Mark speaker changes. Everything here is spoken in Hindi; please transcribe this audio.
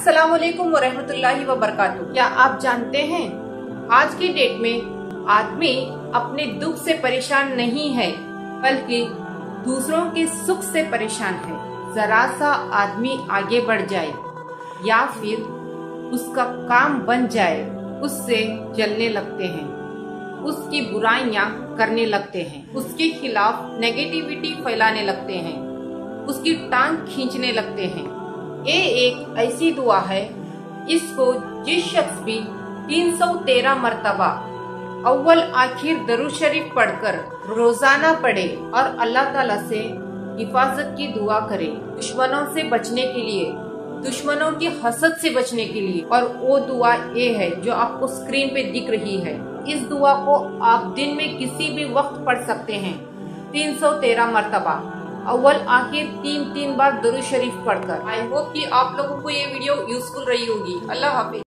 Speaker 1: अस्सलामुअलैकुम वरहमतुल्लाहि वबरकातुहू। क्या आप जानते हैं आज की डेट में आदमी अपने दुख से परेशान नहीं है बल्कि दूसरों के सुख से परेशान है। जरा सा आदमी आगे बढ़ जाए या फिर उसका काम बन जाए उससे जलने लगते हैं, उसकी बुराइयां करने लगते हैं, उसके खिलाफ नेगेटिविटी फैलाने लगते हैं, उसकी टांग खींचने लगते हैं। ये एक ऐसी दुआ है, इसको जिस शख्स भी 313 मर्तबा अव्वल आखिर दरूद शरीफ पढ़कर रोजाना पढ़े और अल्लाह ताला से हिफाजत की दुआ करे, दुश्मनों से बचने के लिए, दुश्मनों की हसद से बचने के लिए। और वो दुआ ये है जो आपको स्क्रीन पे दिख रही है। इस दुआ को आप दिन में किसी भी वक्त पढ़ सकते हैं 313 मर्तबा अव्वल आखिर 3 बार दरूद शरीफ पढ़कर। आई होप कि आप लोगों को ये वीडियो यूजफुल रही होगी। अल्लाह हाफिज।